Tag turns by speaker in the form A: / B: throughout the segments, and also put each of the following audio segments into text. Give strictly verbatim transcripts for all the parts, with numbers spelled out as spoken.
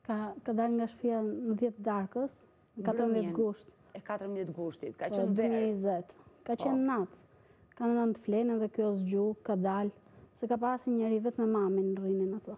A: Ka, ka dalë nga shtëpia në dhjetë darkës, në katërmbëdhjetë gusht.
B: E katërmbëdhjetë gushtit, ka
A: Po,
B: qenë verë.
A: dy mijë e njëzet. Ka qenë natë. Ka në nënë të flenë dhe kjo zgju, ka dalë. Se ka pasi njeri vetë me mamin në rrinin ato.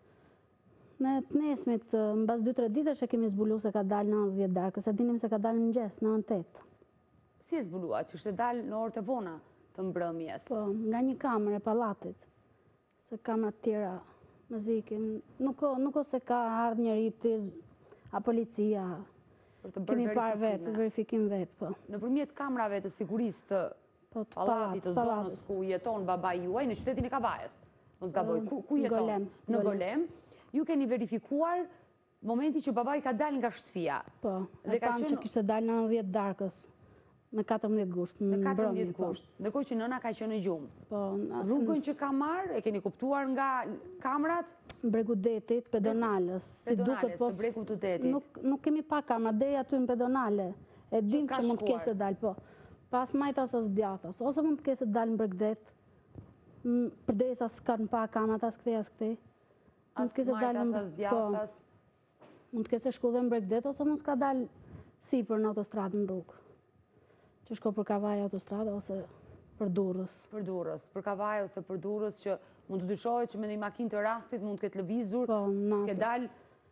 A: Në të nesmit, në bas dy tre ditësh e kemi zbulu se ka dalë në dhjetë darkës. E dinim se ka dalë në mëngjes, në nëntet.
B: Si e zbuluat, që ishte dalë në orët e vona të mbrëmjes?
A: Po, nga një kamerë e pallatit. Se kamerat tjera më zikim. Nuk nuk ose ka ardhë njëri të a policia. Kemi parë vetë, verifikim vetë, po.
B: Nëpërmjet kamerave të sigurisë të pallatit të zonës ku jeton babai juaj, në qytetin e Kavajës. Mos gaboj, ku jeton? Në Golem. Ju keni verifikuar momenti që babai ka dalë nga shtëpia.
A: Po, e pam që kishte dalë në nëntëdhjetë darkës. Me katërmbëdhjetë gusht.
B: Me katërmbëdhjetë gusht. Ndërkohë që nëna ka qenë në gjumë.
A: Po.
B: Rrugën që ka marrë, e keni kuptuar nga kamerat?
A: Bregu detit, pedonalës.
B: Pedonalës, së bregu të detit.
A: Nuk kemi pa kamerat, deri aty në pedonale. E dim që mund të kese dalë, po. Pas majtas as djathas. Ose mund të kese dalë në bregdet, përderisa s'ka në pa kamerat, as këthe, as këthe.
B: As majtas, as djathas.
A: Mund të kese shku dhe në bregdet, ose mund s'ka dalë sipër në autostradë në rrugë. Që shko për Kavaj autostrada ose për Durrës.
B: Për Durrës, për Kavaj ose për Durrës, që mund të dyshohet që me një makinë të rastit mund të ketë lëvizur, të ketë dalë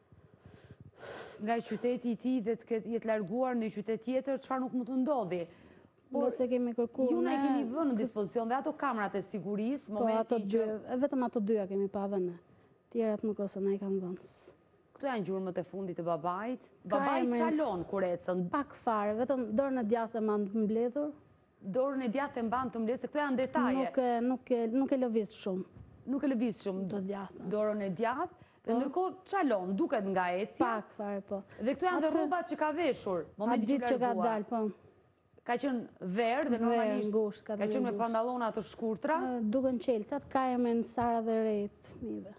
B: nga i qyteti i tij dhe të ketë jetë larguar në një qytet tjetër, çfarë nuk mund të ndodhi.
A: Por se kemi kërkuar.
B: Ju na e keni vënë në dispozicion dhe ato kamerat e sigurisë,
A: momentin që... Po, ato dy, vetëm ato dyja kemi pa dhe ne. Tjerat nuk ose na i kanë vënë.
B: Këto janë gjurmët e fundit të babait. Babait qalon kur ecën.
A: Pak fare, vetëm dorën e djathtë e mban të mbledhur.
B: Dorën e djathtë e mban të mbledhur, se këto janë detaje.
A: Nuk e lëviz shumë.
B: Nuk e lëviz shumë dorën e djathtë, dhe ndërkohë qalon, duket nga ecja.
A: Pak fare, po.
B: Dhe këto janë dhe rrobat që ka veshur,
A: momentin që larguar. Po.
B: Ka qenë verë dhe normalisht ka qenë me pantallona të shkurtra.
A: Duken qelsat, ka emrin Sara dhe Rejt fëmijëve.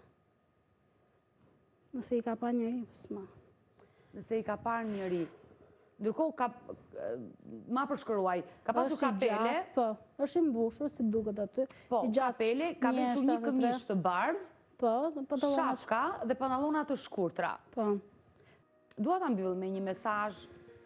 A: Nëse i ka par njëri, s'ma.
B: Nëse i ka par njëri. Ndërkohë, ka, ma përshkëruaj, ka pasur kapele.
A: Po, është i mbushur, si duket aty.
B: Po, kapele, ka veshur një këmish të bardhë,
A: po,
B: shafka dhe pantallona të shkurtra.
A: Po.
B: Dua ta mbyll me një mesazh.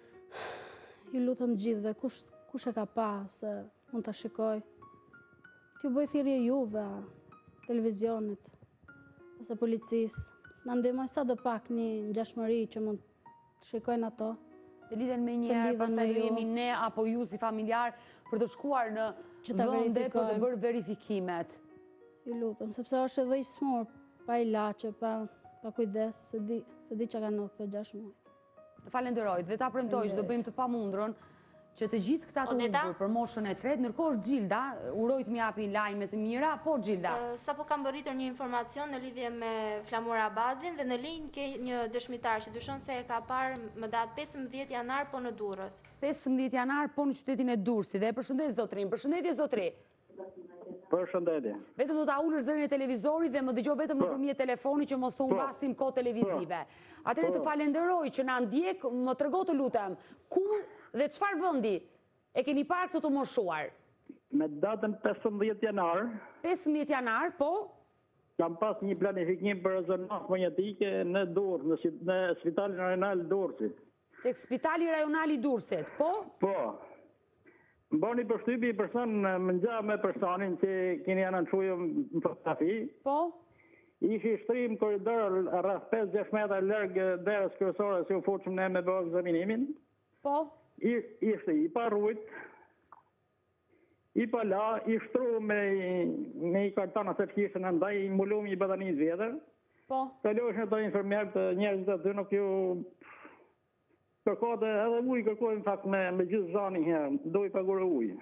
A: Ju lutem gjithëve, kush, kush e ka pa, se mund ta shikoj. T'ju bëj thirrje juve, televizionit, ose policisë. Në ndihmoj sa do pak një ngjashmëri që mund të shikojnë ato.
B: Të lidhen me njëherë, pastaj do jemi ne apo ju si familjar për të shkuar në vende për të bërë verifikimet.
A: Ju lutem, sepse është edhe i smur, pa ilaçe, pa pa kujdes, se di se di çka kanë në këto gjashtë muaj.
B: Të falenderoj dhe ta premtoj që do bëjmë të pamundrën që të gjithë këta të humbur për moshën e tretë, ndërkohë Gjilda, uroj të më japi lajme të mira, po Gjilda.
C: Sapo kam bërritur një informacion në lidhje me Flamur Abazin dhe në linjë ke një dëshmitar që dyshon se e ka parë më datë pesëmbëdhjetë janar po në Durrës.
B: pesëmbëdhjetë janar po në qytetin e Durrësit. Dhe e përshëndet zotrin. Përshëndetje zotri.
D: Përshëndetje.
B: Vetëm do ta ulësh zërin e televizorit dhe më dëgjoj vetëm nëpërmjet telefonit që mos të humbasim kohë televizive. Atëherë të falenderoj që na ndjek, më trego të lutem, ku dhe çfarë vendi e keni parë këtë të moshuar?
D: Me datën pesëmbëdhjetë janar.
B: pesëmbëdhjetë janar, po?
D: Kam pas një planifikim për rezonancë magnetike në Durrës, në Spitalin Rajonal Durrësit.
B: Tek Spitali Rajonal i Durrësit, po?
D: Po. Më bani përshtypje i person, më ngja me personin që keni anoncuar në fotografi.
B: Po?
D: Ishi shtrim korridor rreth pesë gjashtë metra larg derës kryesore si u futëm ne me bërë ekzaminimin.
B: Po?
D: Ishte i pa rujt, i pa la, i shtru me, me i kartona se të kishtë në ndaj, i mbulum i badanis vjetër.
B: Po?
D: Kalojsh në të infermjerë të njerëzit aty nuk ju kërkote edhe ujë, kërkojnë fakt me, me gjithë zani herë, do i pagure ujë.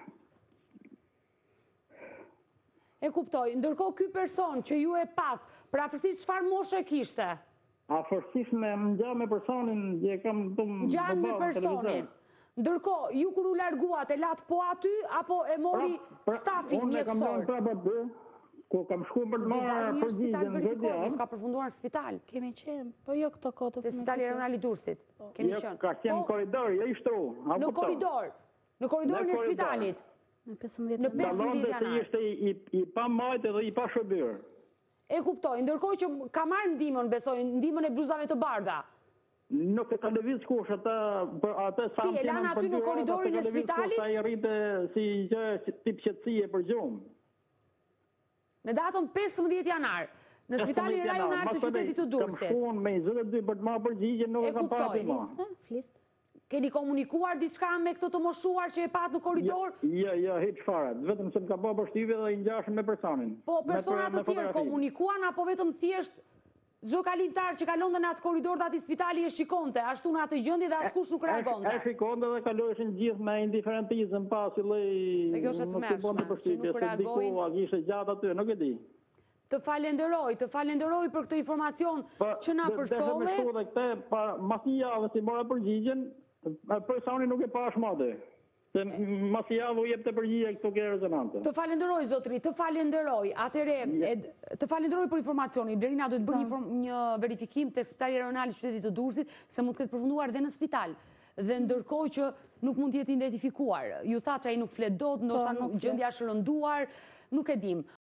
B: E kuptoj, ndërkohë ky person që ju e pat, për afërsisht çfarë moshe kishte?
D: Afërsisht me ngja me personin që kam të më
B: Ngjan me personin. Ndërkohë, ju kur u larguat e lat po aty apo e mori stafin mjekësor?
D: Unë e kam dhënë prapë aty, ku kam shkuar për të marrë përgjigjen vetë.
B: S'ka përfunduar në spital.
A: Kemi qenë, po jo këto kohë.
B: Te Spitali Rajonal i Durrësit. Kemi qenë.
D: Ka qenë në korridor, jo i shtru.
B: Në korridor. Në korridorin e spitalit.
A: Në pesëmbëdhjetë
B: janar.
D: Ishte i pa majtë dhe i pa shërbyer.
B: E kuptoj, ndërkohë që ka marrë ndihmën, besoj, ndihmën e bluzave të bardha.
D: Nuk e ka lëviz kush ata ata
B: Si, e lanë aty në korridorin e spitalit?
D: Ai rritë si gjë tip qetësie për gjumë.
B: Në datën pesëmbëdhjetë janar, në spitalin rajonar të qytetit të Durrësit.
D: Kam shkuar me zëtë dy për të marrë përgjigje, nuk e kam pasur më.
A: Fliste.
B: Keni komunikuar diçka me këtë të moshuar që e pat në korridor?
D: Jo, jo, hiç fare. Vetëm se më ka bërë përshtypje dhe i ngjashëm me personin.
B: Po, personat të tjerë komunikuan apo vetëm thjesht çdo kalimtar që kalonte në atë korridor të atij spitali e shikonte, ashtu në atë gjendje dhe askush nuk reagonte?
D: E shikonte dhe kaloheshin gjithë me indiferentizëm pasi lloj.
B: Dhe kjo është e tmerrshme, që nuk reagojnë.
D: Diku a ishte gjatë aty, nuk e di.
B: Të falenderoj, të falenderoj për këtë informacion që na përcolle.
D: Po, dhe këtë para mas një javë si mora përgjigjen, personi nuk e pash më atë. Se mas javë u jep të përgjigje këto ke rezonante.
B: Të falenderoj, zotri, të falenderoj. Atëre, të falenderoj për informacionin. Blerina do të bërë një verifikim të spitali rajonal i qytetit të Durrësit, se mund të ketë përfunduar dhe në spital. Dhe ndërkohë që nuk mund të jetë identifikuar. Ju tha që ai nuk flet dot, ndoshta gjendja është rënduar, nuk e dim.